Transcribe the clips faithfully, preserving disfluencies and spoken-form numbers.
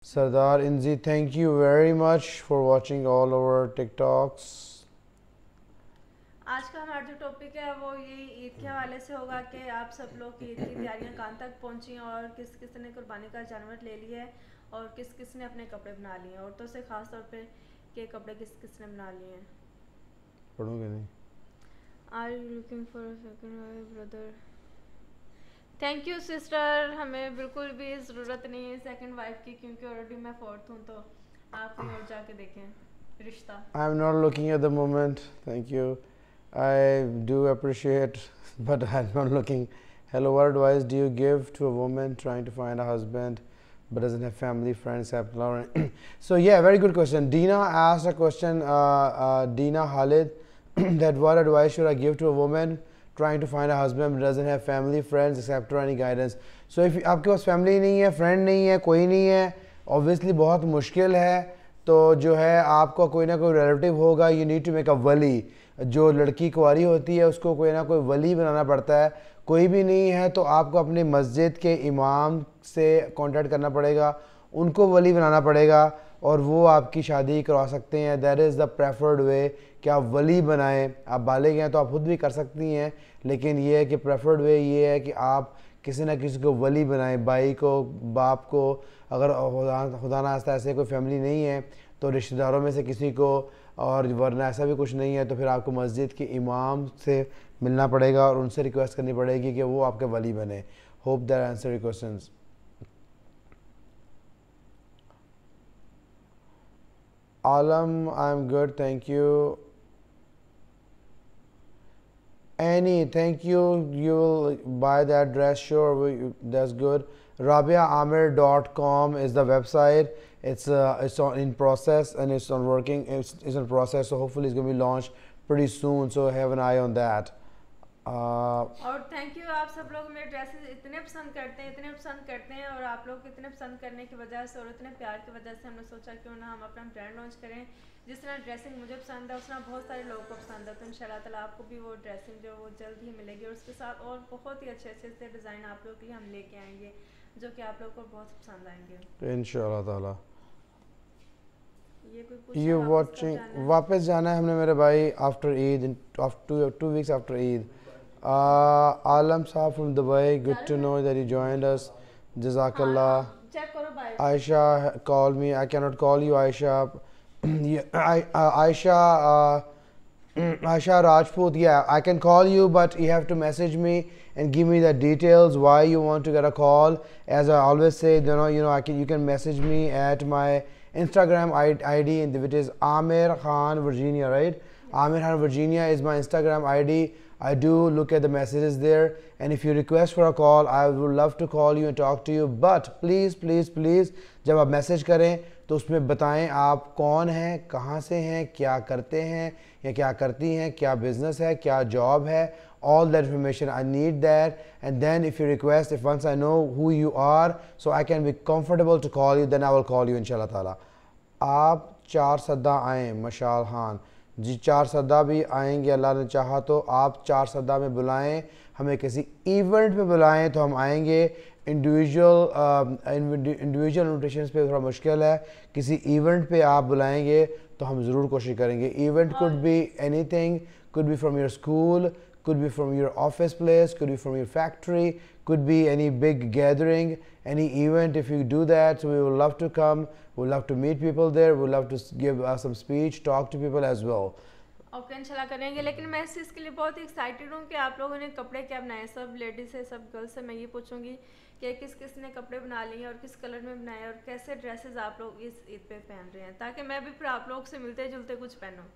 Sardar Inzi, thank you very much for watching all our TikToks. आज का हमारा जो टॉपिक है वो ये ईद के हवाले से होगा कि आप सब लोग ईद की तैयारियां कहाँ तक पहुंची और किस किस ने कुर्बानी का जानवर ले लिया है और किस किस ने अपने कपड़े बना लिए हैं, औरतों से खास तौर पे के कपड़े किस किस ने बना लिए हैं। पढ़ोगे नहीं? Are you looking for a second wife brother? Thank you sister, हमें बिल्कुल भी ज़रूरत नहीं है सेकंड वाइफ की, क्योंकि ऑलरेडी मैं फोर्थ हूँ। तो आप कहीं और जाके देखें रिश्ता। I'm not looking at the moment. Thank you. I do appreciate, but I'm not looking. Hello, what advice do you give to a woman trying to find a husband but doesn't have family, friends, except Lauren? So yeah, very good question. Dina asked a question, uh, uh, Dina Khalid, that what advice should I give to a woman trying to find a husband but doesn't have family, friends, except or any guidance? So if आपके पास family नहीं है, friend नहीं है, कोई नहीं है, obviously बहुत मुश्किल है, तो जो है आपको कोई ना कोई रिलेटिव होगा. You need to make a wali. जो लड़की कुंवारी होती है उसको कोई ना कोई वली बनाना पड़ता है. कोई भी नहीं है तो आपको अपने मस्जिद के इमाम से कांटेक्ट करना पड़ेगा, उनको वली बनाना पड़ेगा और वो आपकी शादी करवा सकते हैं. That is the preferred way कि आप वली बनाएं. आप बालिग हैं तो आप खुद भी कर सकती हैं, लेकिन ये है कि प्रेफर्ड वे ये है कि आप किसी ना किसी को वली बनाएं, भाई को, बाप को. अगर खुदा ना खास्ता ऐसे कोई फैमिली नहीं है तो रिश्तेदारों में से किसी को, और वरना ऐसा भी कुछ नहीं है तो फिर आपको मस्जिद के इमाम से मिलना पड़ेगा और उनसे रिक्वेस्ट करनी पड़ेगी कि वो आपके वली बने. Hope that answer your questions. Alam, I am good, thank you. Annie, thank you. You will buy that dress, sure. We, that's good. Rabia Amir dot com is the website. It's uh, it's on in process and it's on working. It's, it's in process, so hopefully it's going to be launched pretty soon. So have an eye on that. Uh, और thank you, आप सब लोग मेरे dresses इतने पसंद करते हैं, इतने पसंद करते हैं, और आप लोग इतने पसंद करने की वजह से और इतने प्यार की वजह से हमने सोचा क्यों ना हम अपना ब्रांड लॉन्च करें. जिस तरह ड्रेसिंग मुझे पसंद है उस तरह बहुत सारे लोगों को पसंद है, तो इंशाल्लाह ताला आपको भी वो ड्रेसिंग जो वो जल्द ही मिलेगी, और उसके साथ और बहुत ही अच्छे अच्छे से डिज़ाइन आप लोगों के लिए हम लेके आएंगे जो कि आप लोगों को बहुत पसंद आएंगे इंशाल्लाह ताला. ये कोई ये पूछना वापस कब वाचिंग जाना है? वापस जाना है हमने मेरे भाई after Eid, after two weeks after Eid. uh, Alam Saab from Dubai, good to know that you joined us. Jazakallah. Check करो भाई. Aisha called me. I cannot call you, Aisha. Yeah, I, uh, Aisha, uh, Aisha Rajput. Yeah, I can call you, but you have to message me and give me the details why you want to get a call. As I always say, you know, you know, I can you can message me at my Instagram I D, which is Amir Khan Virginia, right? Amir Khan Virginia is my Instagram I D. I do look at the messages there, and if you request for a call, I would love to call you and talk to you. But please, please, please, जब आप message करें तो उसमें बताएं आप कौन हैं, कहाँ से हैं, क्या करते हैं या क्या करती हैं, क्या बिजनेस है, क्या जॉब है. All that information I need that, and then if you request, if once I know who you are, so I can be comfortable to call you, then I will call you inshallah taala. आप चार सदा आएँ मशाल खान जी, चार सदा भी आएंगे अल्लाह ने चाहा तो. आप चार सदा में बुलाएं, हमें किसी इवेंट पे बुलाएं तो हम आएंगे. इंडिविजुअल इंडिविजुअल इन्विटेशंस पे थोड़ा मुश्किल है, किसी इवेंट पे आप बुलाएंगे तो हम ज़रूर कोशिश करेंगे. Event could be anything, could be from your school, could be from your office place, could be from your factory, could be any big gathering, any event. If you do that, so we would love to come, we would love to meet people there, we would love to give uh, some speech, talk to people as well. Okay इंशाल्लाह करेंगे, लेकिन मैं इस चीज़ के लिए बहुत excited हूँ कि आप लोगों ने कपड़े क्या बनाए. सब लेडीज से, सब गर्ल्स से मैं ये पूछूंगी कि किस किस ने कपड़े बना लिए हैं और किस कलर में बनाए और कैसे ड्रेसेस आप लोग इस ईद पे पहन रहे हैं, ताकि मैं भी फिर आप लोग से मिलते जुलते कुछ पहनूँ.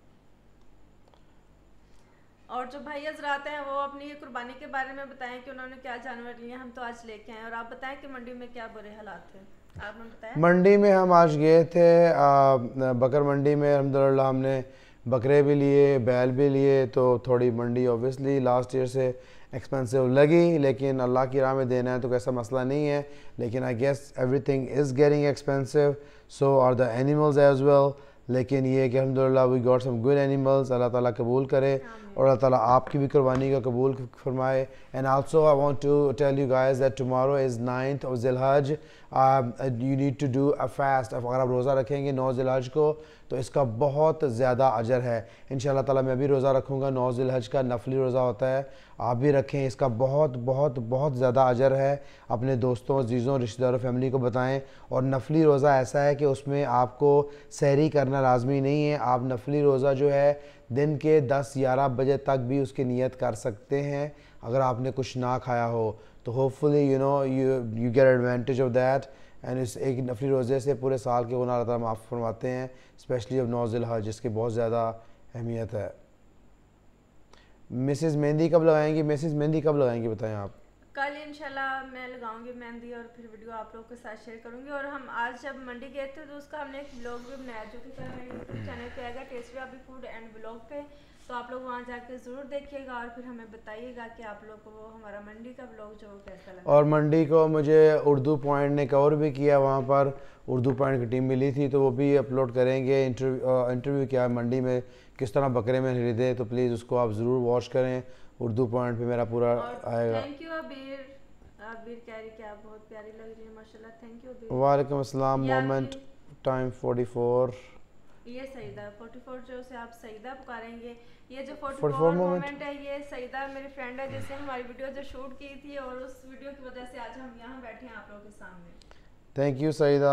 और जो भाई हजरात हैं वो अपनी कुर्बानी के बारे में बताएं कि उन्होंने क्या जानवर लिए. हम तो आज लेके आए, और आप बताएं कि मंडी में क्या बुरे हालात थे. आपने बताया मंडी में हम आज गए थे, आ, बकर मंडी में अल्हम्दुलिल्लाह हमने बकरे भी लिए, बैल भी लिए. तो थोड़ी मंडी ऑब्वियसली लास्ट ईयर से एक्सपेंसिव लगी, लेकिन अल्लाह की राह में देना है तो कैसा मसला नहीं है. लेकिन I guess everything is getting expensive, so are the animals as well. लेकिन ये कि अल्हम्दुलिल्लाह we got some good animals. अल्लाह ताला कबूल करे और अल्लाह ताला आपकी भी कुर्बानी का कबूल फरमाए। And also I want to tell you guys that tomorrow is ninth of ज़िलहज, you need to do a fast. अगर आप रोज़ा रखेंगे नौ ज़िलहज को तो इसका बहुत ज़्यादा अजर है। इंशाल्लाह ताला मैं भी रोज़ा रखूँगा, नौ ज़िलहज का नफली रोज़ा होता है, आप भी रखें, इसका बहुत बहुत बहुत ज़्यादा अजर है। अपने दोस्तों, अजीज़ों, रिश्तेदारों, फैमिली को बताएं। और नफली रोज़ा ऐसा है कि उसमें आपको सहरी करना लाजमी नहीं है। आप नफली रोज़ा जो है दिन के दस ग्यारह बजे तक भी उसकी नियत कर सकते हैं अगर आपने कुछ ना खाया हो तो hopefully you know you you get advantage of that. And इस एक नफली रोज़े से पूरे साल के गुनाह अल्लाह ताला माफ़ फरमाते हैं, स्पेशली अब नौ ज़िलहज जिसकी बहुत ज़्यादा अहमियत है। मिसेस मेहंदी कब लगाएंगी? मिसेस मेहंदी कब लगाएंगी बताएं आप? कल इंशाल्लाह मैं लगाऊंगी मेहंदी और फिर वीडियो आप लोगों के साथ शेयर करूंगी। और हम आज जब मंडी गए थे तो उसका हमने एक ब्लॉग भी बनाया जो कि कल मेरे यूट्यूब चैनल पे आएगा, टेस्टी अभी फूड एंड ब्लॉग पे, तो आप लोग वहाँ जाके ज़रूर देखिएगा और फिर हमें बताइएगा कि आप लोग को वो हमारा मंडी का ब्लॉग जो कैसा लगा। और मंडी को मुझे उर्दू पॉइंट ने कवर भी किया, वहाँ पर उर्दू पॉइंट की टीम मिली थी तो वो भी अपलोड करेंगे। इंटरव्यू इंटरव्यू किया मंडी में किस तरह बकरे में खरीदे, तो प्लीज़ उसको आप ज़रूर वॉच करें, उर्दू पॉइंट पे मेरा पूरा आएगा। थैंक यू अबीर, अबीर कह रही कि आप बहुत प्यारी लग रही है माशाल्लाह। Thank you Abeer. वालेकुम अस्सलाम। Moment time forty four. ये सईदा चौवालीस जो से आप सईदा पुकारेंगे, ये जो चौवालीस मोमेंट है ये सईदा मेरी फ्रेंड है जिससे हमारी वीडियो जो शूट की थी और उस वीडियो की वजह से आज हम यहाँ बैठे हैं आप लोगों के सामने। Thank you Saida.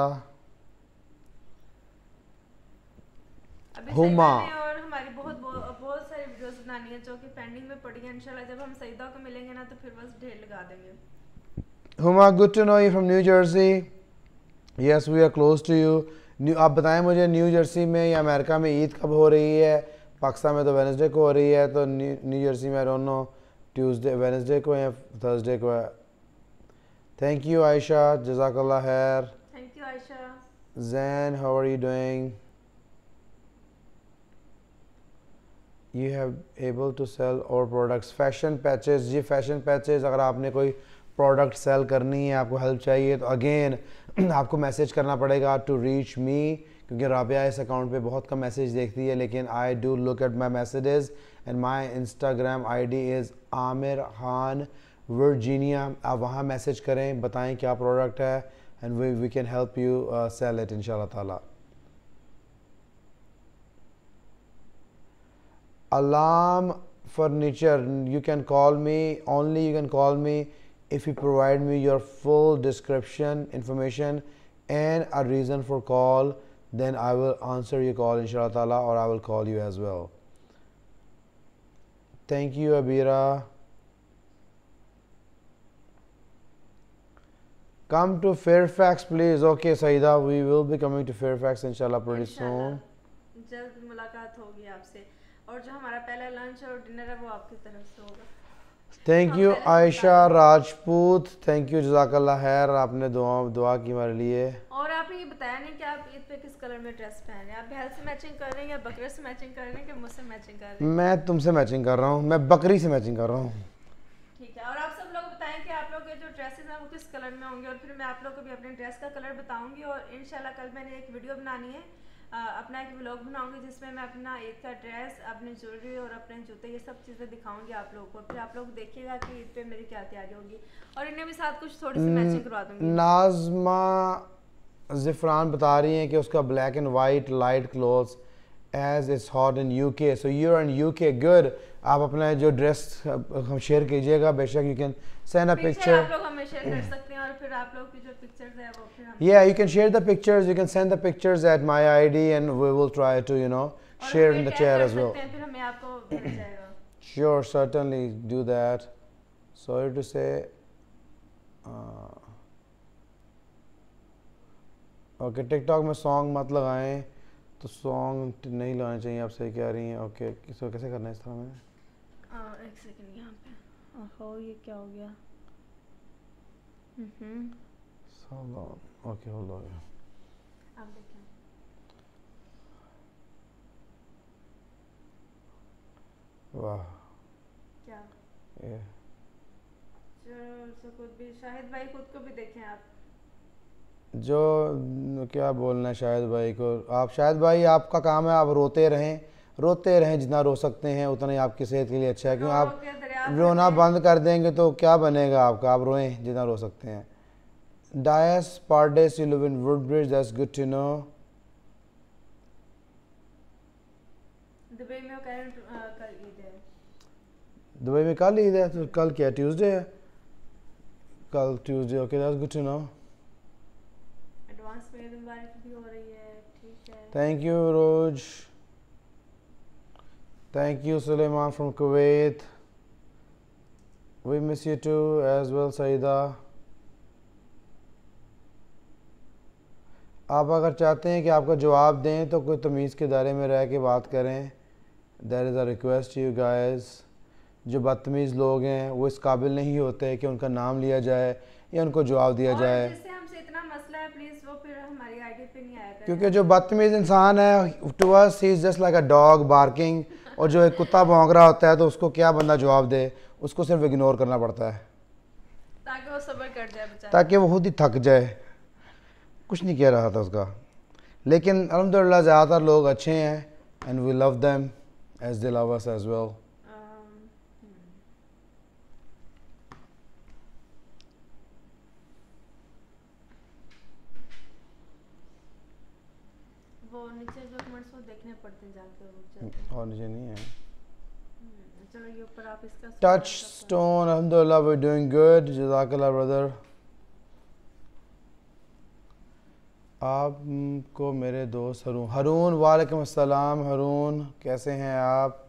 अभी हुमा और हमारी बहुत बहुत सारी वीडियोस बनानी है जो कि पेंडिंग में पड़ी है। इंशाल्लाह जब हम सईदा को मिलेंगे ना तो फिर बस ढेर लगा देंगे। Huma, good to know you from New Jersey. Yes we are close to you. New आप बताएं मुझे न्यू जर्सी में या अमेरिका में ईद कब हो रही है? पाकिस्तान में तो वेडनेसडे को हो रही है, तो न्यू जर्सी में I don't know Tuesday Wednesday को या थर्सडे को है। थैंक यू आयशा, जज़ाकल्लाह खैर। Thank you Ayesha. Jain, how are you doing? You have able to sell our products. Fashion patches, जी फैशन पैचेस, अगर आपने कोई प्रोडक्ट सेल करनी है, आपको हेल्प चाहिए तो अगेन आपको मैसेज करना पड़ेगा टू रीच मी, क्योंकि राबिया इस अकाउंट पे बहुत कम मैसेज देखती है, लेकिन I do look at my messages and my Instagram I D is Aamir Khan Virginia. आप वहाँ मैसेज करें, बताएं क्या प्रोडक्ट है and we we can help you sell it इंशाल्लाह ताला। Alarm furniture, you can call me, only you can call me if you provide me your full description, information and a reason for call, then I will answer your call inshallah ta'ala, or I will call you as well. Thank you Abira. Come to Fairfax please. Okay Saida, we will be coming to Fairfax inshallah pretty soon. जल्द मुलाकात होगी आपसे और जो हमारा पहला lunch और dinner है वो आपकी तरफ से होगा। Thank you Ayesha Rajput, thank you जज़ाकल्लाह खैर, आपने दुआ दुआ की हमारे लिए। और आपने ये बताया नहीं कि आप ईद पे किस कलर में ड्रेस पहन रहे हैं? आप भैल से मैचिंग कर रहे हैं या बकरे से मैचिंग कर रहे हैं कि मुझसे मैचिंग कर रहे हैं? मैं तुमसे मैचिंग कर रहा हूँ, मैं बकरी से मैचिंग कर रहा हूँ। ठीक है, और आप सब लोग बताएं कि आप लोग के जो ड्रेसेस हैं वो किस कलर में होंगे और फिर मैं आप लोग को भी अपने ड्रेस का कलर बताऊंगी। और इंशाल्लाह कल मैंने एक वीडियो बनानी है, आ, अपना एक व्लॉग बनाऊंगी जिसमें मैं अपना ईद का ड्रेस, अपनी ज्वेलरी और अपने जूते ये सब चीज़ें दिखाऊंगी आप लोगों को। फिर आप लोग देखिएगा कि ईद पे मेरी क्या तैयारी होगी और इन्हें भी साथ कुछ थोड़ी सी मैचिंग करवा दूंगी। नाज़मा ज़िफ़रान बता रही हैं कि उसका black and white light clothes as it's hot in UK, so you are in UK, good. आप अपना जो ड्रेस हम शेयर कीजिएगा, बेशक you can send a picture, आप लोग हमें शेयर कर सकते हैं और फिर आप लोग की जो पिक्चर्स है वो फिर हम yeah you can share the pictures, you can send the pictures at my I D and we will try to you know share in the chat as well. फिर हमें आपको मिल जाएगा। Sure, certainly do that. Sorry to say uh, okay okay, TikTok में song मत लगाएं, तो song नहीं लगाने चाहिए, आप सही कह रही हैं। ओके okay, इसको कैसे करना है इस तरह में? आ, एक सेकंड यहाँ पे ओहो ये क्या हो गया? हम्म ओके होल्ड ऑन, आप देखें। वाह क्या ये जो खुद भी शाहिद भाई खुद को भी देखें आप, जो क्या बोलना है शाहिद भाई को। आप शाहिद भाई आपका काम है आप रोते रहें, रोते रहें, जितना रो सकते हैं उतना ही आपकी सेहत के लिए अच्छा है, क्योंकि रो आप के दरिया रोना बंद कर देंगे तो क्या बनेगा आपका। आप रोएं जितना रो सकते हैं। डायस पार्डेस, you live in Woodbridge, that's good to know. Dubai में कह रहे हैं, अ, कल ईद है। दुबई में कल ईद है, तो कल क्या ट्यूसडे है? कल Tuesday, okay, that's good to know. Advance में ईद मुबारक भी हो रही है, ठीक है। Thank you Rose, thank you Suleman from Kuwait, we miss you too as well Saida. आप अगर चाहते हैं कि आपका जवाब दें तो कोई तमीज़ के दायरे में रह के बात करें। There is a request you guys. जो बदतमीज़ लोग हैं वो इस काबिल नहीं होते कि उनका नाम लिया जाए या उनको जवाब दिया और जाए, जिससे हमसे इतना मसला है प्लीज वो फिर हमारी आईडी पे नहीं आया करें। क्योंकि जो बदतमीज़ इंसान है to us he is just like a dog barking, और जो एक कुत्ता भौंक रहा होता है तो उसको क्या बंदा जवाब दे, उसको सिर्फ इग्नोर करना पड़ता है ताकि वो सब्र कर जाए बेचारा। ताकि वो खुद ही थक जाए। कुछ नहीं कह रहा था उसका, लेकिन अल्हम्दुलिल्लाह ज़्यादातर लोग अच्छे हैं and we love them as they love us as well. वो नीचे जो कमेंट्स वो देखने पड़ते हैं जाके, रुक जाते हैं। और नीचे नहीं है। हम्म, चलो ये ऊपर आप इसका टच स्टोन, अल्हम्दुलिल्लाह वी डूइंग गुड, जज़ाकल्लाह ब्रदर। आपको मेरे दोस्त हरून हरून वालेकुम अस्सलाम हरून, कैसे हैं आप?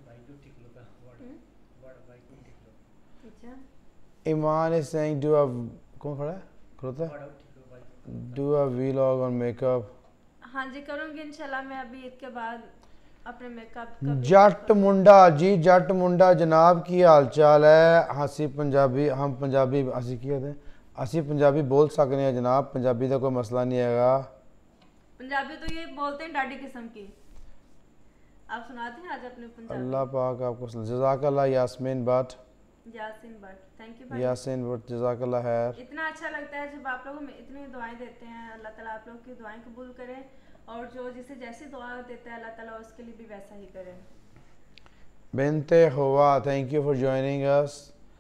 Iman is saying do a, कौन खड़ा है खड़ोता है, do a vlog on makeup. हाँ जी करूँगी इंशाल्लाह मैं अभी ईद के बाद अपने मेकअप का। जट मुंडा जी, जट मुंडा जनाब की हाल चाल है? हंसी पंजाबी, हम पंजाबी हंसी की कहते हैं, असी पंजाबी बोल सकते हैं जनाब, पंजाबी का कोई मसला नहीं हैगा। पंजाबी तो ये बोलते हैं डाडी किस्म की, आप सुनाते हैं आज अपने पंजाबी। अल्लाह पाक आपको जज़ाकल्लाह यास्मीन भट्ट, यासीन भट्ट, थैंक यू भाई। यासीन भट्ट जज़ाकल्लाह खैर। इतना अच्छा लगता है जब आप लोग हमें इतनी दुआएं देते हैं। अल्लाह ताला आप लोग की दुआएं कबूल करे, और जो जिसे जैसी दुआ देता है अल्लाह ताला उसके लिए भी वैसा ही करे। Binte Hawa, thank you for joining us.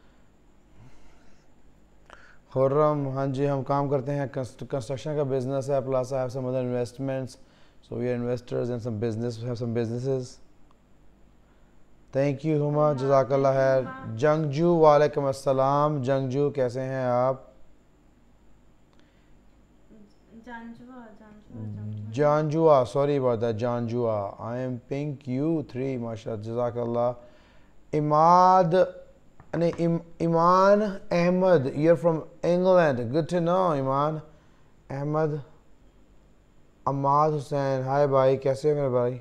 Khurram, हाँ जी हम काम करते हैं, कंस्ट्रक्शन का बिजनेस है, plus I have some other investments, so we are investors in some business, we have some businesses. Thank you Huma, जज़ाकल्लाह खैर। जंगजू वालेकुम अस्सलाम, जंगजू कैसे हैं आप? Janjua Janjua Janjua, sorry about that, Janjua. I am pink you three, माशा जज़ाकल्लाह। इमाद नहीं इम, Iman Ahmed, you are from England, good to know Iman Ahmed. Amad Hussain, hi भाई, कैसे हो मेरे भाई?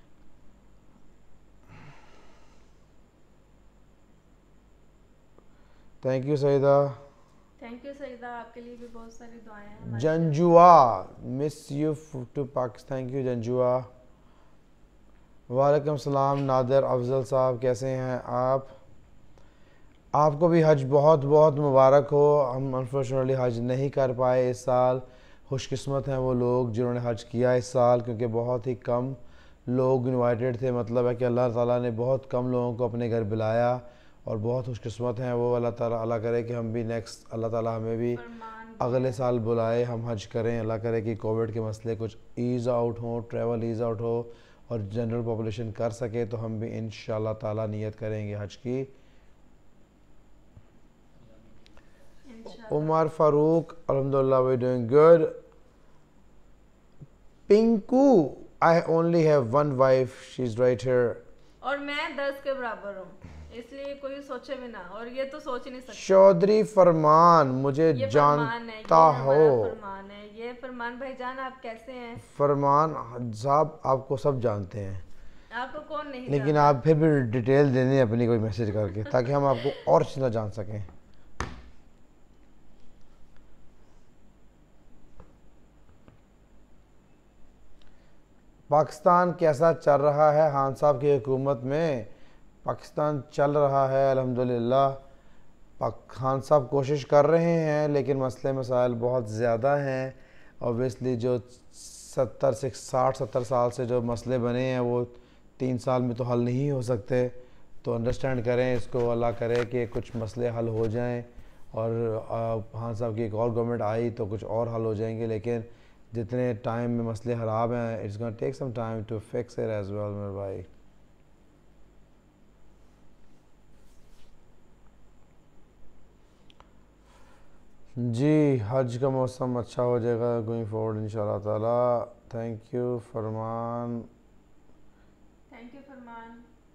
Thank you Saida, thank you Saida, आपके लिए भी बहुत सारी दुआएं हैं। Janjua, miss you too Pakistan, thank you Janjua. वालेकुम सलाम नादिर अफजल साहब, कैसे हैं आप? आपको भी हज बहुत बहुत मुबारक हो। हम अनफॉर्चुनेटली हज नहीं कर पाए इस साल। खुशकिस्मत हैं वो लोग जिन्होंने हज किया इस साल, क्योंकि बहुत ही कम लोग इनवाइटेड थे। मतलब है कि अल्लाह ताला ने बहुत कम लोगों को अपने घर बुलाया, और बहुत खुशकिस्मत हैं वो। अल्लाह ताला अल्लाह करे कि हम भी नेक्स्ट, अल्लाह ताला हमें भी अगले साल बुलाए, हम हज करें। अल्लाह करे कि कोविड के मसले कुछ ईज़ आउट हो, ट्रैवल ईज़ आउट हो, और जनरल पॉपुलेशन कर सके, तो हम भी इंशाअल्लाह ताला नियत करेंगे हज की। उमर फारूक, अल्हम्दुलिल्लाह we doing good. Pinku, I only have one wife, she is right here. और मैं दस के बराबर हूँ, इसलिए कोई सोचे भी ना, और ये तो सोच ही नहीं सकते। चौधरी फरमान, मुझे ये जानता हो। फरमान है ये। फरमान भाईजान आप कैसे हैं? फरमान साहब आपको सब जानते हैं, आपको कौन नहीं लेकिन आप फिर भी डिटेल देने अपनी कोई मैसेज करके, ताकि हम आपको और चीज़ें जान सकें। पाकिस्तान कैसा चल रहा है खान साहब की हुकूमत में? पाकिस्तान चल रहा है अल्हम्दुलिल्लाह। पाक खान साहब कोशिश कर रहे हैं, लेकिन मसले मसाइल बहुत ज़्यादा हैं। ऑब्वियसली जो सत्तर से साठ सत्तर साल से जो मसले बने हैं वो तीन साल में तो हल नहीं हो सकते, तो अंडरस्टैंड करें इसको, अल्लाह करे कि कुछ मसले हल हो जाएं और हाँ साहब की एक और गवर्नमेंट आई तो कुछ और हल हो जाएंगे, लेकिन जितने टाइम में मसले ख़राब हैं it's gonna take some time to fix it as well मेरे भाई। जी हज का मौसम अच्छा हो जाएगा गोइंग फॉरवर्ड इंशाल्लाह ताला। Thank you Farman. Thank you Farman.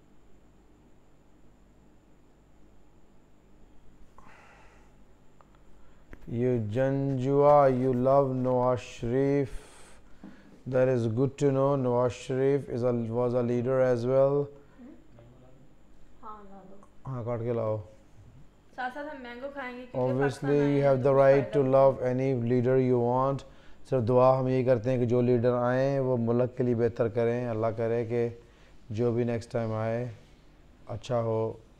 You Janjua, you love Nawaz Sharif. That is good to know. Nawaz Sharif is a, was a leader as well. हाँ ला दो। हाँ काट के लाओ। साथ साथ हम मैंगो खाएंगे क्योंकि Obviously पाकिस्तान आए you हैं have तो the कुछ right to फ़ायदा love any leader you want. सिर्फ दुआ हम ये करते हैं कि जो लीडर आए वो मुल्क के लिए बेहतर करें। अल्लाह करे कि जो भी नेक्स्ट टाइम आए अच्छा हो।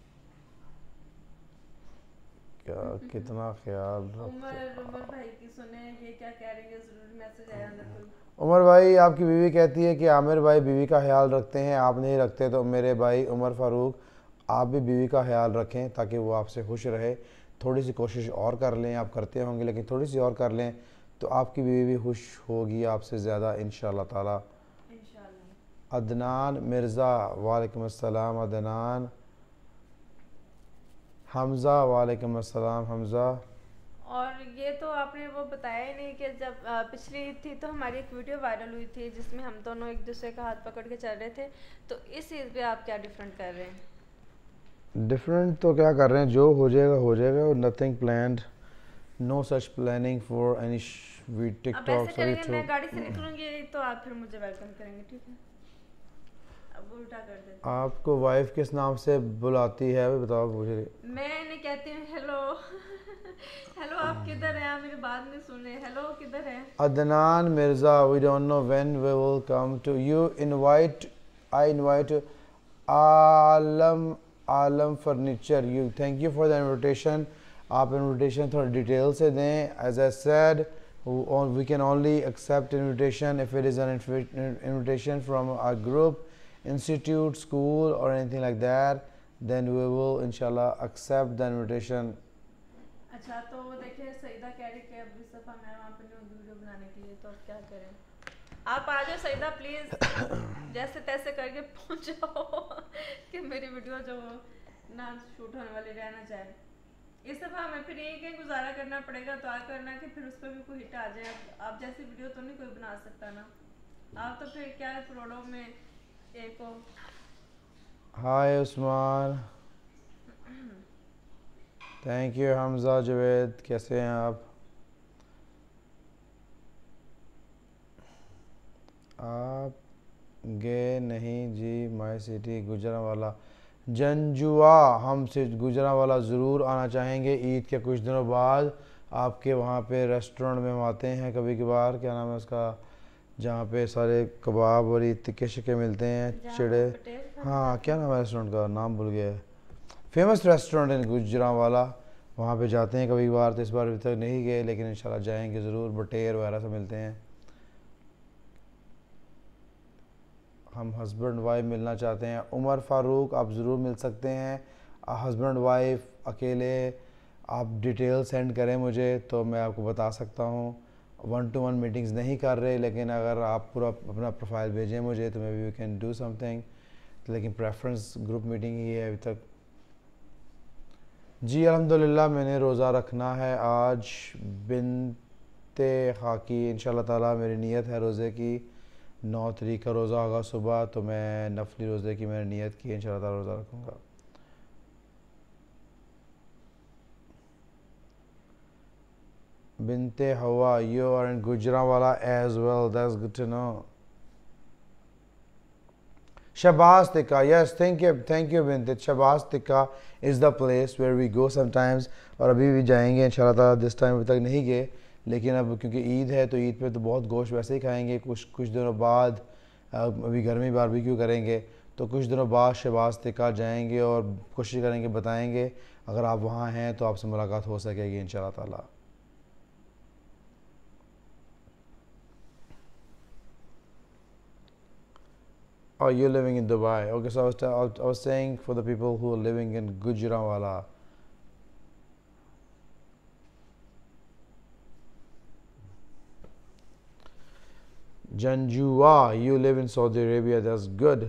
क्या कितना ख्याल उमर रखते। उमर भाई की सुने ये क्या कह रहे हैं, ज़रूरी मैसेज आया अंदर कोई। उमर भाई आपकी बीवी कहती है कि आमिर भाई बीवी का ख्याल रखते हैं, आप नहीं रखते, तो मेरे भाई उमर फ़ारूक आप भी बीवी का ख्याल रखें ताकि वो आपसे खुश रहे। थोड़ी सी कोशिश और कर लें, आप करते होंगे लेकिन थोड़ी सी और कर लें तो आपकी बीवी भी खुश होगी आपसे ज़्यादा इंशाअल्लाह ताला। इंशाअल्लाह। अदनान मिर्ज़ा वालेकुम अस्सलाम। अदनान हमज़ा वालेकुम अस्सलाम हमज़ा। और ये तो आपने वो बताया ही नहीं कि जब अ, पिछली ईद थी तो हमारी एक वीडियो वायरल हुई थी जिसमें हम दोनों एक दूसरे का हाथ पकड़ के चल रहे थे, तो इस ईद पे आप क्या डिफरेंट कर रहे हैं? डिफरेंट तो क्या कर रहे हैं, जो हो जाएगा हो जाएगा। Nothing planned, no such planning for any we अब टिकटॉक ऐसे करेंगे, मैं गाड़ी से निकलूंगी तो आप फिर मुझे वेलकम करेंगे, ठीक है? अब उल्टा कर देते हैं। आपको वाइफ किस नाम से बुलाती है वो बताओ मुझे। मैं इन्हें कहती हूँ हेलो। हेलो आप किधर हैं? आप मेरी बात नहीं सुन रहे। हेलो किधर हैं? Adnan Mirza, we don't know when we will come to you. Invite, I invite Alam Alam Furniture. You thank you for the invitation. आप invitation थोड़ा डिटेल से दें. As I said, we can only accept invitation if it is an invitation from a group, institute, school or anything like that. Then we will inshallah accept the invitation. अच्छा तो देखिए सईदा कह रही कि अब इस दफ़ा मैं वहाँ पे नहीं हूँ वीडियो बनाने के लिए, तो अब क्या करें? आप आ जाओ सईदा प्लीज़, जैसे तैसे करके पहुँच जाओ कि मेरी वीडियो जो ना शूट होने वाली रहना चाहे। इस दफ़ा हमें फिर यही कहीं गुजारा करना पड़ेगा, तो आ करना कि फिर उस पर भी कोई हिट आ जाए। आप जैसी वीडियो तो नहीं कोई बना सकता ना, आप तो फिर क्या करोड़ों में एक हो। Hi Usman, thank you. Hamza Javed कैसे हैं आप? आप गए नहीं जी माई सिटी गुजरांवाला। जंजुआ हम से गुजरांवाला ज़रूर आना चाहेंगे ईद के कुछ दिनों बाद। आपके वहाँ पे रेस्टोरेंट में हम आते हैं कभी कभार, क्या नाम है उसका, जहाँ पे सारे कबाब और तिक्के शिक्के मिलते हैं चिड़े। हाँ क्या नाम है रेस्टोरेंट का, नाम भूल गया है। फेमस रेस्टोरेंट है गुजरांवाला, वहाँ पे जाते हैं कभी बार। तो इस बार अभी तक नहीं गए लेकिन इंशाल्लाह जाएंगे ज़रूर। बटेर वगैरह से मिलते हैं। हम हस्बैंड वाइफ मिलना चाहते हैं। उमर फ़ारूक आप ज़रूर मिल सकते हैं, हस्बैंड वाइफ अकेले। आप डिटेल सेंड करें मुझे तो मैं आपको बता सकता हूँ। वन टू वन मीटिंग्स नहीं कर रहे, लेकिन अगर आप पूरा अपना प्रोफाइल भेजें मुझे तो maybe we can do something, लेकिन प्रेफरेंस ग्रुप मीटिंग ही है अभी तक। जी अल्हम्दुलिल्लाह मैंने रोज़ा रखना है आज बिनते खाकी इंशाल्लाह ताला। मेरी नीयत है रोज़े की, नौ तारीख का रोज़ा होगा सुबह, तो मैं नफली रोज़े की मैंने नीयत की इंशाल्लाह ताला रोज़ा रखूँगा। Binte Hawa, you are in Gujranwala as well, that's good to know. Shabazz Tikka, yes, thank you, thank you Binti. Shabazz Tikka is the place where we go sometimes, और अभी भी जाएंगे इंशाल्लाह ताला। दिस टाइम अभी तक नहीं गए, लेकिन अब क्योंकि ईद है तो ईद पे तो बहुत गोश्त वैसे ही खाएंगे। कुछ कुछ दिनों बाद अभी घर में बारबेक्यू करेंगे, तो कुछ दिनों बाद शहबाज तिक्का जाएंगे और कोशिश करेंगे बताएंगे। अगर आप वहाँ हैं तो आपसे मुलाकात हो सकेगी इंशाल्लाह ताला। Oh, you're living in Dubai. Okay, so I was, I was saying for the people who are living in Gujranwala. Janjua, you live in Saudi Arabia. That's good.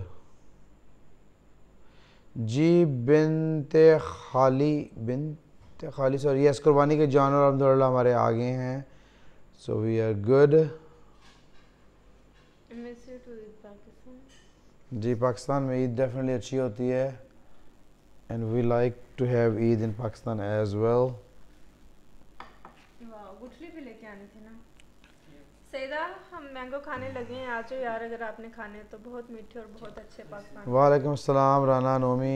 जी बिनते खाली बिनते खाली सॉरी यस कुर्बानी के जानवर अल्हम्दुलिल्लाह हमारे आगे हैं सो वी आर गुड जी पाकिस्तान में ईद डेफिनेटली अच्छी होती है and we like to have Eid in Pakistan as well गुठली भी लेके आनी थी ना सईदा हम मैंगो खाने लगे हैं आज यार अगर आपने खाने तो बहुत मीठे और बहुत अच्छे पाकिस्तान वालेकुम अस्सलाम राना नोमी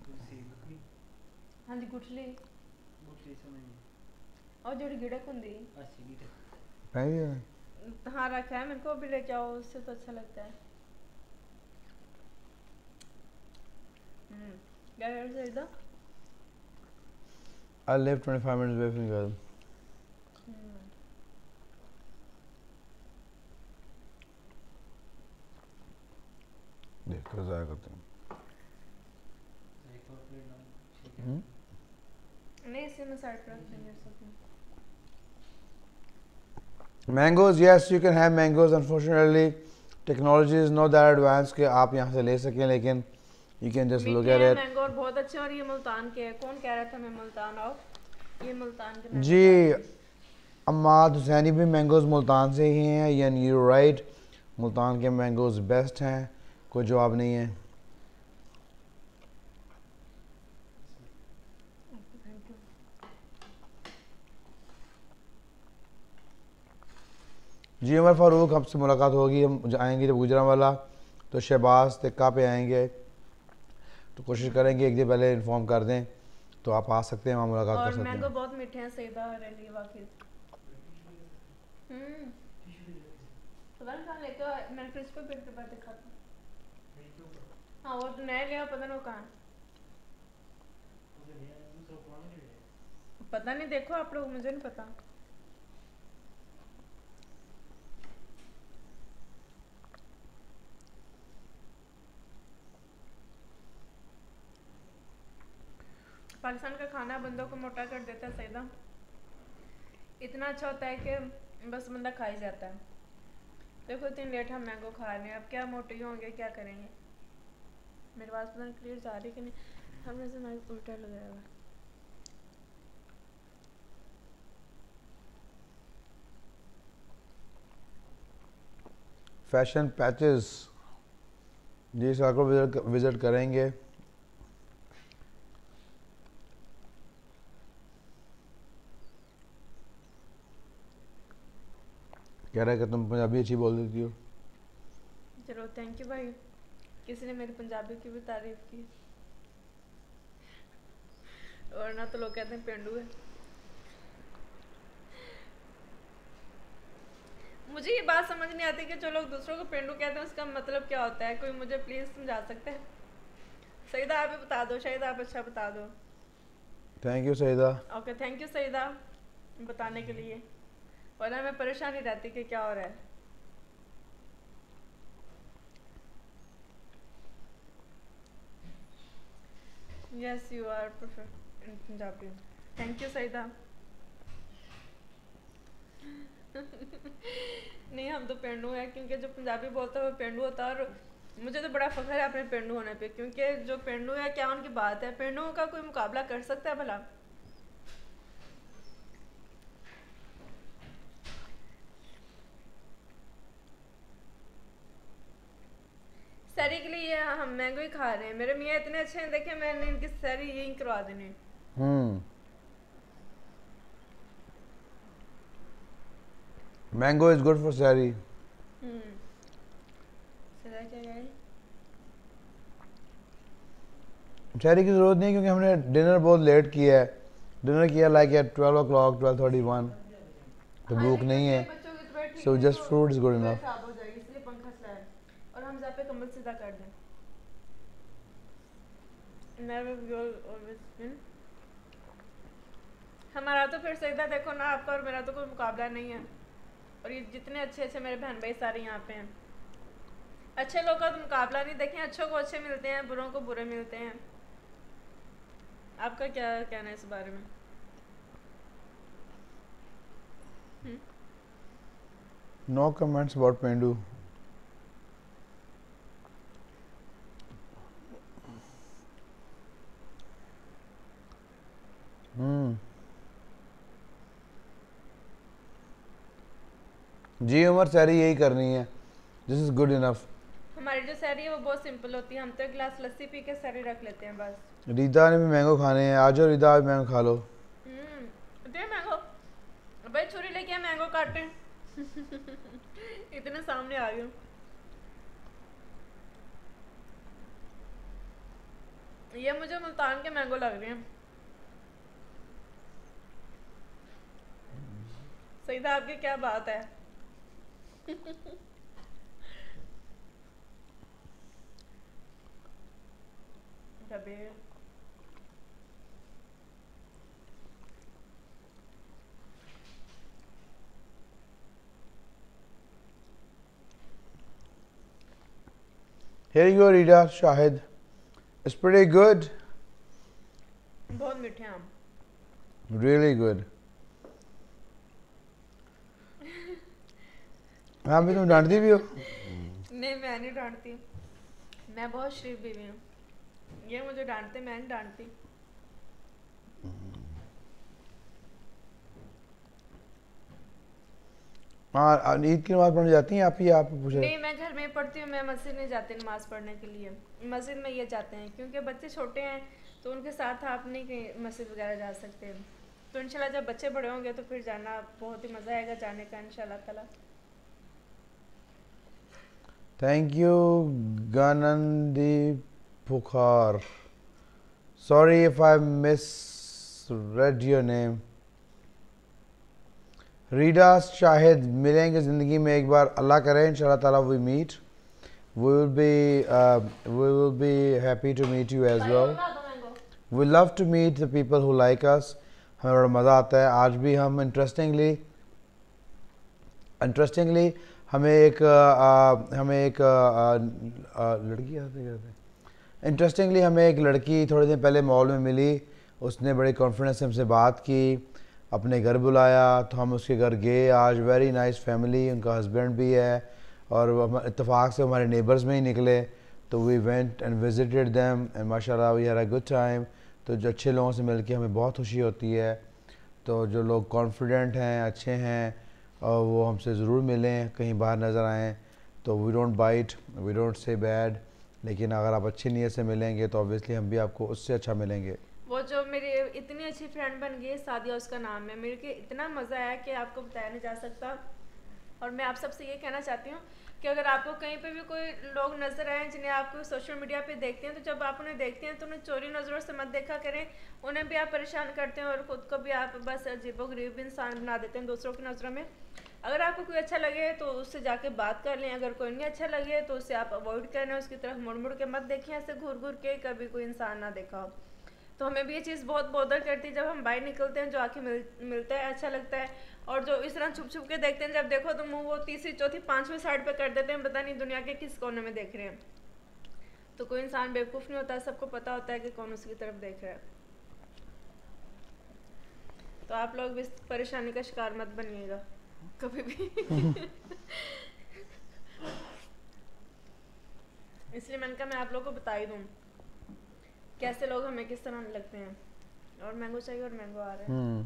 हाँ जी गुठली गुठली समझ और जोड़ी गिड़क हुंदी अच्छी गिड़क है हाँ रखा है मेरे को भी लेके आओ उससे तो अच्छा लगता है हम्म क्या कर रहे Saeeda I live twenty-five minutes away from you. देखकर जाया करते हैं नहीं इसे मैं साइड पर रख देंगे सब mangoes yes you can have mangoes unfortunately technology is not that advance कि आप यहाँ से ले सकें लेकिन you can just look at it mango और बहुत अच्छे और ये मुल्तान के है कौन कह रहा था मैं मुल्तान आओ ये मुल्तान के जी अम्माद हुसैनी भी मैंगोज मुल्तान से ही हैं यान यू राइट मुल्तान के मैंगोज बेस्ट हैं कोई जवाब नहीं है जी उमर फारूक आपसे मुलाकात होगी हम आएंगे जब गुजरांवाला तो शहबाज तिक्का पे आएंगे तो कोशिश करेंगे एक दिन पहले इन्फॉर्म कर दें तो आप आ सकते हैं वहाँ मुलाकात कर सकते हैं और मैंगो बहुत मीठे हैं सईदा रैली वाकई हम्म पता नहीं कहाँ लेके मैं फ्रिज पे फिर बात दिखाता हाँ वो तो नया लिया पता नहीं कहाँ पता नहीं देखो आप लोग मुझे नहीं पता पाकिस्तान का खाना बंदों को मोटा कर देता है सईदा इतना अच्छा होता है कि बस बंदा खा ही जाता है देखो इतनी लेट हम मैंगो खा रहे हैं अब क्या मोटे होंगे क्या करेंगे मेरे पास पता नहीं क्लियर जा रही कि नहीं हमने से मैं उल्टा लगाया हुआ फैशन पैचेस जी सर को विजिट विजिट करेंगे कह रहा है कि तुम पंजाबी अच्छी बोल देती हो चलो थैंक यू भाई किसी ने मेरी पंजाबी की भी तारीफ की और ना तो लोग कहते हैं पेंडू है मुझे ये बात समझ नहीं आती कि जो लोग दूसरों को पेंडू कहते हैं उसका मतलब क्या होता है कोई मुझे प्लीज समझा सकते हैं सईदा आप ही बता दो शायद आप अच्छा बता दो thank you Saida okay thank you Saida बताने के लिए वरना मैं परेशान ही रहती कि क्या हो रहा है yes you are perfect in Punjabi thank you Saida नहीं हम तो पेंडू है क्योंकि जो पंजाबी बोलता है वो पेंडू होता है और मुझे तो बड़ा फख्र है अपने पेंडू होने पे क्योंकि जो पेंडू है क्या उनकी बात है पेंडुओं का कोई मुकाबला कर सकता है भला सैरी के लिए हम मैंगो ही खा रहे हैं मेरे मियाँ इतने अच्छे हैं देखे मैंने इनकी सैरी यही करवा देनी hmm mango is good for सैरी हम्म सैरी क्या है सैरी की जरूरत नहीं क्योंकि हमने डिनर बहुत लेट किया है डिनर किया like at twelve o'clock twelve thirty one तो भूख नहीं है so just fruit is good enough और हम पे कमर सीधा कर दें Never will always win. हमारा तो फिर सईदा देखो ना आपका और मेरा तो कोई मुकाबला नहीं है और ये जितने अच्छे अच्छे मेरे बहन भाई सारे यहाँ पे हैं अच्छे लोग का तो मुकाबला नहीं, देखें अच्छों को अच्छे मिलते हैं, बुरों को बुरे मिलते हैं। आपका क्या कहना है इस बारे में? हम्म? नो कमेंट्स अबाउट पेंडू। हम्म जी उमर सारी यही करनी है, दिस इज गुड इनफ। हमारी जो सैरी है वो बहुत सिंपल होती है, हम तो एक गिलास लस्सी पी के सैरी रख लेते हैं बस। रीता ने भी मैंगो खाने हैं, आ जाओ रीता आज मैंगो खा लो। हम्म दे मैंगो, भाई छुरी लेके आ, मैंगो काटे। इतने सामने आ गए। ये मुझे मुल्तान के मैंगो लग रहे हैं। सही था, आपकी क्या बात है? कभी Here you go, Rita, Shahid. It's pretty good. बहुत मीठे आम। Really good. हाँ भी तुम डांटती भी हो। नहीं मैं नहीं डांटती, मैं बहुत शरीफ बीवी हूँ। ये मुझे डांटते, मैं नहीं डांटती। हाँ ईद की नमाज पढ़ने जाती हैं आप ही, आप पूछे। नहीं मैं घर में पढ़ती हूँ, मैं मस्जिद नहीं जाती नमाज पढ़ने के लिए। मस्जिद में ये जाते हैं क्योंकि बच्चे छोटे हैं, तो उनके साथ आप नहीं कहीं मस्जिद वगैरह जा सकते। तो इंशाल्लाह जब बच्चे बड़े होंगे तो फिर जाना बहुत ही मज़ा आएगा जाने का इंशाल्लाह ताला। थैंक यू गानंदी पुखार, sorry if I miss read your name. Rida Shahid, मिलेंगे ज़िंदगी में एक बार, अल्लाह करे इंशाल्लाह ताला we meet, we will be we will be happy to meet you as well. We love to meet the people who like us, हमें बड़ा मज़ा आता है। आज भी हम इंटरेस्टिंगली इंटरेस्टिंगली हमें एक आ, हमें एक आ, आ, लड़की आते कहते इंटरेस्टिंगली हमें एक लड़की थोड़े दिन पहले मॉल में मिली, उसने बड़े कॉन्फिडेंस से हमसे बात की, अपने घर बुलाया, तो हम उसके घर गए। आज वेरी नाइस फैमिली, उनका हस्बैंड भी है और इत्तेफाक से हमारे नेबर्स में ही निकले, तो we went and visited them and माशाल्लाह we had a good time. तो जो अच्छे लोगों से मिलके हमें बहुत खुशी होती है। तो जो लोग कॉन्फिडेंट हैं, अच्छे हैं, और वो हमसे ज़रूर मिलें, कहीं बाहर नज़र आएँ। तो we don't bite, we don't say bad, लेकिन अगर आप अच्छी नीयत से मिलेंगे तो ऑब्वियसली हम भी आपको उससे अच्छा मिलेंगे। वो जो मेरी इतनी अच्छी फ्रेंड बन गई है, सादिया उसका नाम है, मेरे के इतना मज़ा आया कि आपको बताया नहीं जा सकता। और मैं आप सबसे ये कहना चाहती हूँ कि अगर आपको कहीं पे भी कोई लोग नज़र आए जिन्हें आपको सोशल मीडिया पे देखते हैं, तो जब आप उन्हें देखते हैं तो उन्हें चोरी नज़रों से मत देखा करें। उन्हें भी आप परेशान करते हैं और ख़ुद को भी आप बस अजीबोगरीब इंसान बना देते हैं दूसरों की नज़रों में। अगर आपको कोई अच्छा लगे तो उससे जाके बात कर लें, अगर कोई नहीं अच्छा लगे तो उससे आप अवॉइड करें, उसकी तरफ मुड़ मुड़ के मत देखें ऐसे घूर घूर के, कभी कोई इंसान ना देखा हो। तो हमें भी ये चीज़ बहुत बॉदर करती है जब हम बाहर निकलते हैं, जो आके मिल मिलता है अच्छा लगता है, और जो इस तरह छुप छुप के देखते हैं, जब देखो तो मुंह वो तीसरी चौथी पांचवीं साइड पे कर देते हैं, पता नहीं दुनिया के किस कोने में देख रहे हैं। तो कोई इंसान बेवकूफ़ नहीं होता, सबको पता होता है कि कौन उसकी तरफ देख रहा है। तो आप लोग भी इस परेशानी का शिकार मत बनिएगा कभी भी। इसलिए मैंने कहा मैं आप लोग को बता ही दूँ कैसे लोग हमें किस तरह लगते हैं। और मैंगो चाहिए और मैंगो आ रहा है।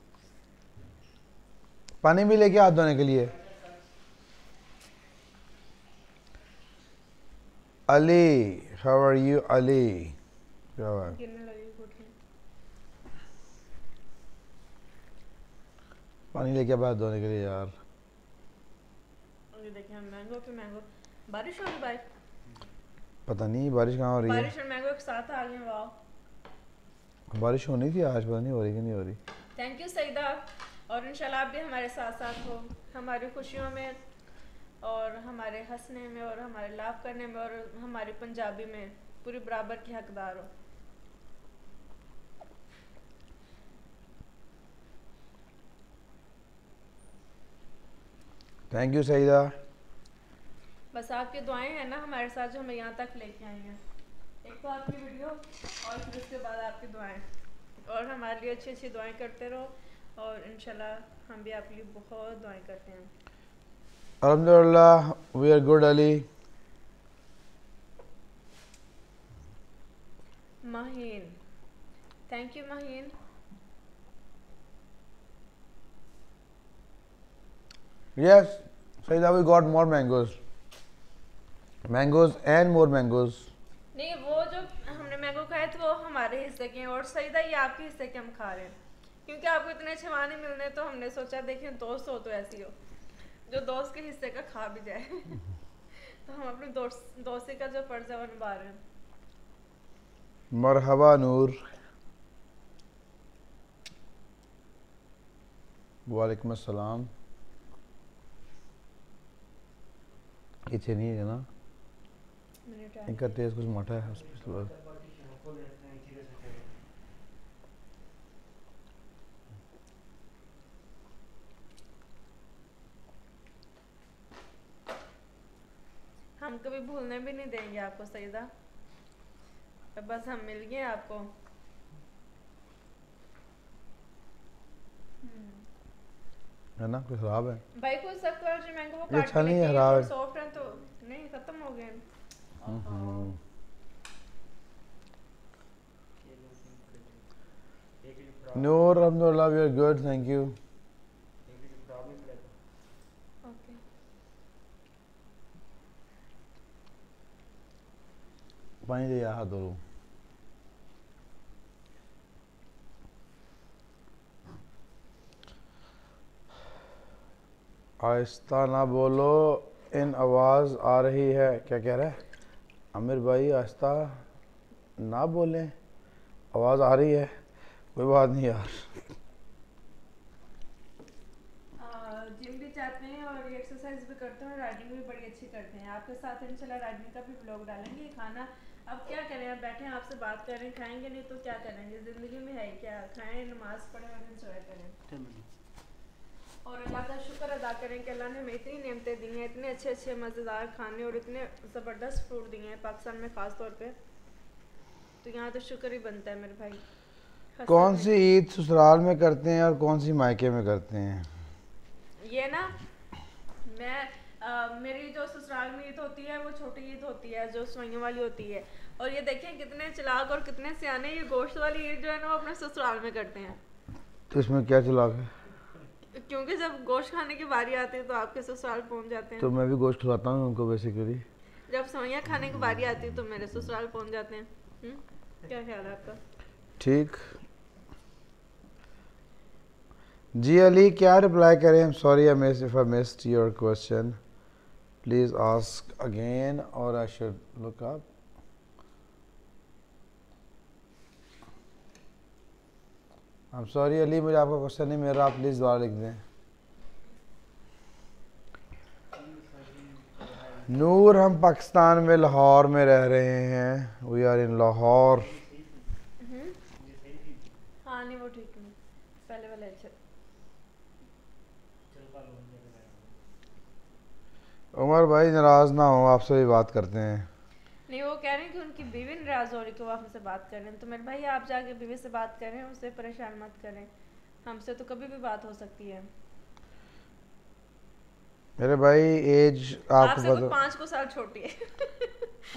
पानी भी लेके हाथ धोने के लिए। Ali, how are you Ali? क्या हुआ? गिरने लगी गुठली। पानी लेके हाथ धोने के लिए यार। ये देखिए मैंगो पे मैंगो। बारिश हो रही भाई? पता नहीं बारिश कहाँ हो रही है। बारिश और मैंगो एक साथ आ गए। वाह, बारिश होनी थी आज, पता नहीं हो रही कि नहीं हो रही। थैंक यू सईदा, और इंशाल्लाह आप भी हमारे साथ साथ हो, हमारी खुशियों में और हमारे हंसने में और हमारे लाभ करने में और हमारी पंजाबी में पूरी बराबर की हकदार हो। Thank you Saida. बस आपकी दुआएं हैं ना हमारे साथ जो हमें यहाँ तक लेके आई हैं। एक तो आपकी वीडियो और फिर उसके बाद आपकी दुआएं, और हमारे लिए अच्छी अच्छी दुआएं करते रहो और इंशाल्लाह हम भी आपके लिए बहुत दुआएं करते हैं। अल्हम्दुलिल्लाह we are good Ali. Maheen, thank you Maheen. Yes, Saida, we got more mangoes. Mangoes and more mangoes. नहीं, वो जो हमने मैंगो खाए थे वो हमारे हिस्से के हैं, और सईदा ये आपके हिस्से के हम खा रहे हैं, क्योंकि आपको इतने अच्छे माने मिलने, तो हमने सोचा देखें दोस्त हो तो ऐसी हो जो दोस्त के हिस्से का खा भी जाए। तो हम अपने दोस्त दोस्ती का जो फर्ज है वो निभा रहे हैं। मरहबा नूर। वालेकुम अस्सलाम। इसे नहीं है ना, इनका टेस्ट कुछ मोटा है। हम कभी भूलने भी नहीं देंगे आपको सईदा, बस हम मिल गए आपको। है ना, कुछ खराब है भाई कोई सख्त वाला जो मैंगो वो ये काट अच्छा के नहीं है, लेके खराब थोड़ा है। सॉफ्ट है तो नहीं, खत्म हो गए। नूर अल्हम्दुलिल्लाह we are good, thank you. Okay, पानी दे हाथ धो लो। आहिस्ता ना बोलो, इन आवाज़ आ रही है। क्या कह रहा है आमिर भाई? आहिस्ता ना बोलें, आवाज़ आ रही है। कोई बात नहीं यार। जिम भी जाते हैं और एक्सरसाइज भी करते हैं, राइडिंग भी बड़ी अच्छी करते हैं। आपके साथ इंशाल्लाह राइडिंग का भी ब्लॉग डालेंगे। खाना अब क्या करें, अब बैठे हैं आपसे बात करें, खाएंगे नहीं तो क्या करेंगे, ज़िंदगी में है क्या, खाएं, नमाज पढ़ें और इंजॉय करें और अल्लाह का शुक्र अदा करें कि अल्लाह ने हमें इतनी नेमतें दी हैं, इतने अच्छे अच्छे मज़ेदार खाने और इतने ज़बरदस्त फ्रूट दिए हैं पाकिस्तान में ख़ास तौर पे, तो यहाँ तो शुक्र ही बनता है मेरे भाई। कौन सी ईद ससुराल में करते हैं और कौन सी मायके में करते हैं? ये ना, मैं आ, मेरी जो ससुराल में ईद होती है वो छोटी ईद होती है जो सवैयों वाली होती है, और ये देखें कितने चालाक और कितने सियाने, ये गोश्त वाली ईद जो है ना वो अपने ससुराल में करते हैं। तो इसमें क्या चालाक है? क्योंकि जब गोश्त खाने की बारी आती है तो आपके ससुराल पहुंच जाते हैं। तो मैं भी गोश्त खिलाता हूँ उनको बेसिकली। जब सवैयाँ खाने की बारी आती है तो मेरे ससुराल पहुंच जाते हैं। हुँ? क्या ख्याल है आपका? ठीक जी अली, क्या रिप्लाई करें? I am sorry I miss if I missed your question, please ask again or I should look up. I am sorry Ali, मुझे आपका क्वेश्चन नहीं मिल रहा, आप प्लीज दोबारा लिख दें। नूर, हम पाकिस्तान में लाहौर में रह रहे हैं। We are in Lahore. हाँ नहीं वो ठीक है, पहले वाला अच्छा। उमर भाई नाराज ना हो, आपसे भी बात करते हैं। नहीं वो कह रहे हैं कि उनकी बीवी नाराज हो रही कि वो हमसे बात कर रहे हैं, तो मेरे भाई आप जाके बीवी से बात करें, उससे परेशान मत करें, हमसे तो कभी भी बात हो सकती है। मेरे भाई एज आपको आपसे तो पता, पाँच को साल छोटी है।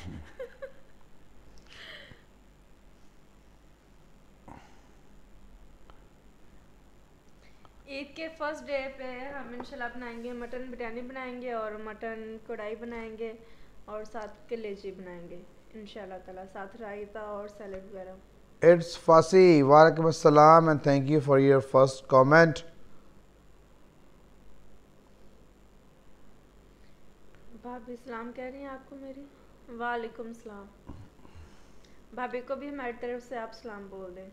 ईद के फर्स्ट डे पे हम इंशाल्लाह बनाएंगे मटन बिरयानी बनाएंगे और मटन कढ़ाई बनाएंगे और साथ कलेजी बनाएंगे इंशाल्लाह ताला, साथ रायता और सैलेड वगैरह। इट्स फासी, वालेकुम अस्सलाम and thank you for your first comment. भाभी सलाम कह रही हैं आपको मेरी? वालेकुम सलाम। भाभी को भी हमारी तरफ से आप सलाम बोल दें।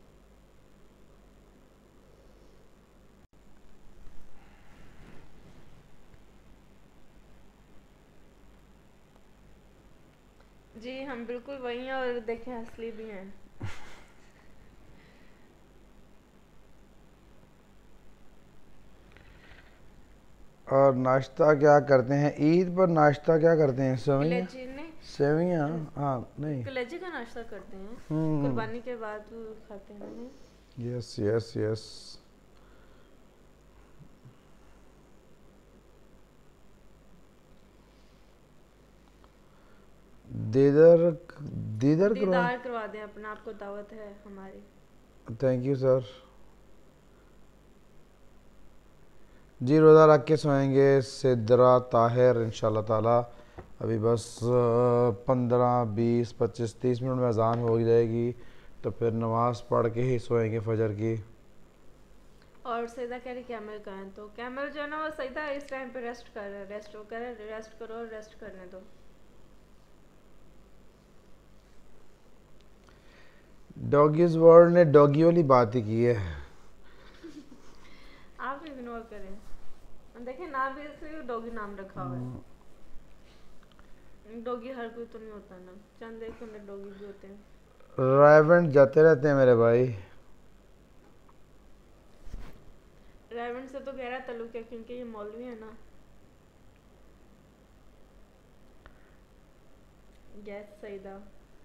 जी हम बिल्कुल वही हैं और देखें असली भी हैं। और नाश्ता क्या करते हैं ईद पर? नाश्ता क्या करते हैं? सेवइयाँ? कलेजी नहीं, सेवइयाँ? हाँ नहीं। कलेजी का नाश्ता करते हैं हम्म कुर्बानी के बाद वो खाते हैं नहीं। Yes yes yes. दीदार दीदार करवा। दीदार करवा दें अपना, आपको दावत है हमारी। Thank you sir. जी रोज़ा रख के सोएंगे सिद्रा ताहिर इंशाल्लाह ताला। अभी बस पंद्रह बीस पच्चीस तीस मिनट में अजान हो जाएगी तो फिर नमाज़ पढ़ के ही सोएंगे फजर की। और सईदा कह रही कैमल का है, तो कैमल जो है ना वो सईदा इस टाइम पे रेस्ट कर रहा है, रेस्ट वो करे, रेस्ट करो, रेस्ट करने दो। डॉगीज वर्ल्ड ने डॉगी वाली बात ही की है। आप इग्नोर करें, देखिए नाम भी इसलिए डॉगी नाम रखा हुआ है। डॉगी हर कोई तो नहीं होता ना, चंद एक अंदर डॉगी भी होते हैं। रायवेंट जाते रहते हैं मेरे भाई। रायवेंट से तो गहरा ताल्लुक है क्योंकि ये मौलवी है ना। यस सईदा।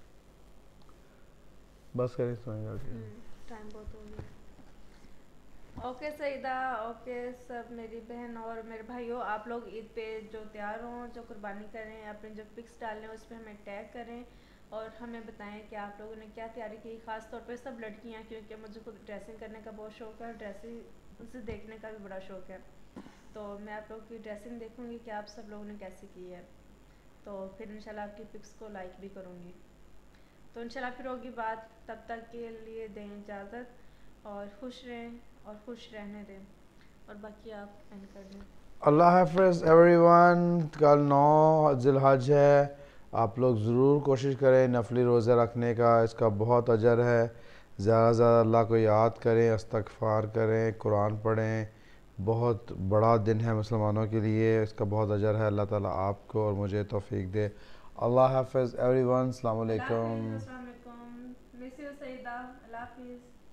बस करें सोएंगे। टाइम बहुत हो गया। ओके सईदा, ओके सब मेरी बहन और मेरे भाइयों, आप लोग ईद पे जो तैयार हों, जो कुर्बानी करें, अपने जो पिक्स डालें उस पर हमें टैग करें और हमें बताएं कि आप लोगों ने क्या तैयारी की। ख़ास तौर पे सब लड़कियां, क्योंकि मुझे खुद ड्रेसिंग करने का बहुत शौक है और ड्रेसिंग उसे देखने का भी बड़ा शौक है। तो मैं आप लोगों की ड्रेसिंग देखूँगी कि आप सब लोगों ने कैसी की है, तो फिर इंशाल्लाह आपकी पिक्स को लाइक भी करूँगी। तो इंशाल्लाह फिर होगी बात, तब तक के लिए दें इजाज़त और खुश रहें और खुश रहने दें, और बाकी आप एंड कर दें। अल्लाह हाफ़िज़ एवरीवन। कल नौ ज़िलहज है, आप लोग ज़रूर कोशिश करें नफली रोज़े रखने का, इसका बहुत अजर है। ज़्यादा से ज़्यादा अल्लाह को याद करें, इस्तग़फ़ार करें, कुरान पढ़ें। बहुत बड़ा दिन है मुसलमानों के लिए, इसका बहुत अजर है। अल्लाह ताला आपको और मुझे तौफ़ीक दे। अल्लाह हाफ़िज़ एवरीवन। अस्सलाम वालेकुम। मिस यू सईदा, अल्लाह हाफ़िज़।